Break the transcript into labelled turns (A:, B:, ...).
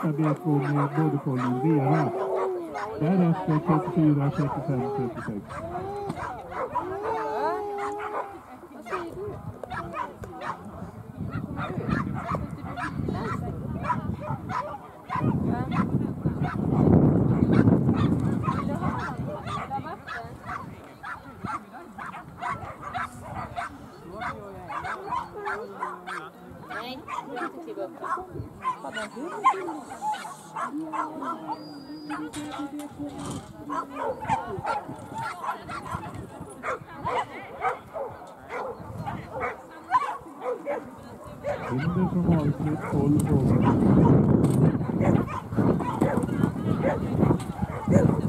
A: första B2 med bordercollen Vera. Därefter 34, 35, 36.
B: Nej, jag vill inte kliva upp.
A: Hinder som avsnitt 12 år.